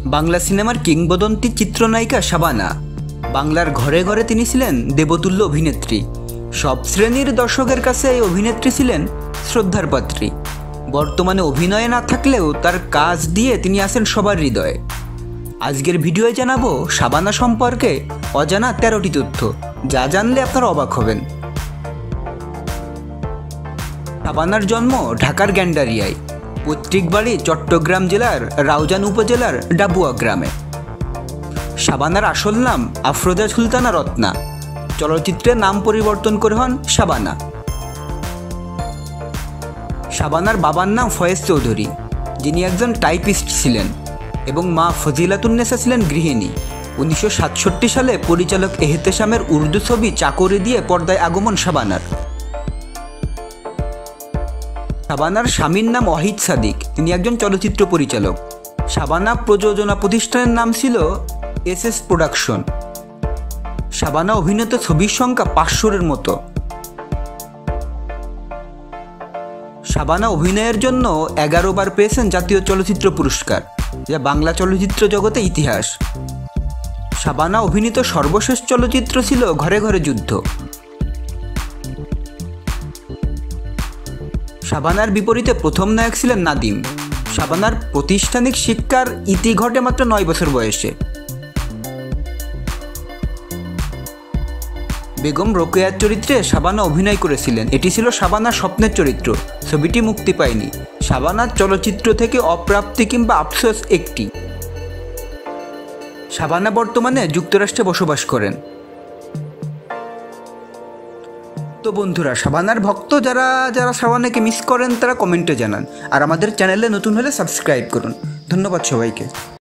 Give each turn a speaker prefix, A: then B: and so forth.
A: বাংলা সিনেমার কিংবদন্তি চিত্রনায়িকা শাবানা। বাংলার ঘরে ঘরে তিনি ছিলেন দেবতুল্য অভিনেত্রী। সব শ্রেণীর দর্শকের কাছে এই অভিনেত্রী ছিলেন শ্রদ্ধার পাত্রী। বর্তমানে অভিনয়ে না থাকলেও তার কাজ দিয়ে তিনি আছেন সবার হৃদয়ে। আজকের ভিডিওয়ে জানাবো শাবানা সম্পর্কে অজানা 13টি তথ্য, যা জানলে আপনারা অবাক হবেন। শাবানার জন্ম ঢাকার গ্যান্ডারিয়ায়, পৈতৃক বাড়ি চট্টগ্রাম জেলার রাউজান উপজেলার ডাবুয়া গ্রামে। শাবানার আসল নাম আফরোজা সুলতানা রত্না। চলচ্চিত্রে নাম পরিবর্তন করে হন শাবানা। শাবানার বাবার নাম ফয়েজ চৌধুরী, যিনি একজন টাইপিস্ট ছিলেন, এবং মা ফজিলাতুন্নেসা ছিলেন গৃহিণী। 1967 সালে পরিচালক এহতেশামের উর্দু ছবি চাকরি দিয়ে পর্দায় আগমন শাবানার। শাবানার স্বামীর নাম ওয়াহিদ সাদিক, তিনি একজন চলচ্চিত্র পরিচালক। শাবানা প্রযোজনা প্রতিষ্ঠানের নাম ছিল এস প্রোডাকশন। শাবানা অভিনীত ছবির সংখ্যা 500-এর মতো। শাবানা অভিনয়ের জন্য 11 বার পেয়েছেন জাতীয় চলচ্চিত্র পুরস্কার, যা বাংলা চলচ্চিত্র জগতে ইতিহাস। শাবানা অভিনীত সর্বশেষ চলচ্চিত্র ছিল ঘরে ঘরে যুদ্ধ। শাবানার বিপরীতে প্রথম নায়ক ছিলেন নাদিম। শাবানার প্রাতিষ্ঠানিক শিক্ষার ইতি ঘটে মাত্র 9 বছর বয়সে। বেগম রোকেয়ার চরিত্রে শাবানা অভিনয় করেছিলেন। এটি ছিল শাবানার স্বপ্নের চরিত্র। ছবিটি মুক্তি পায়নি। শাবানার চলচ্চিত্র থেকে অপ্রাপ্তি কিংবা আফসোস একটি। শাবানা বর্তমানে যুক্তরাষ্ট্রে বসবাস করেন। তো বন্ধুরা, শাবানার ভক্ত যারা শাবানাকে মিস করেন তারা কমেন্টে জানান, আর আমাদের চ্যানেলে নতুন হলে সাবস্ক্রাইব করুন। ধন্যবাদ সবাইকে।